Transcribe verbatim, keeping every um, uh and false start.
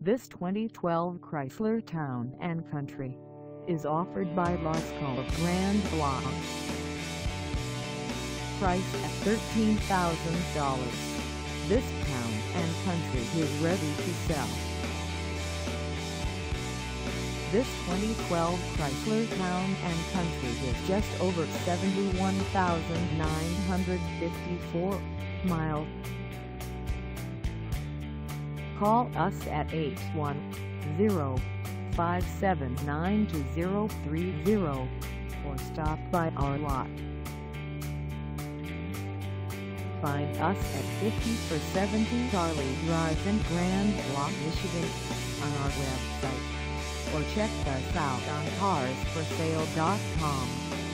This twenty twelve Chrysler Town and Country is offered by Lasco of Grand Blanc. Price at thirteen thousand dollars. This Town and Country is ready to sell. This twenty twelve Chrysler Town and Country is just over seventy-one thousand nine hundred fifty-four miles. Call us at eight one zero, five seven nine, two zero three zero or stop by our lot. Find us at fifty for seventy Charlie Drive in Grand Blanc, Michigan on our website, or check us out on cars for sale dot com.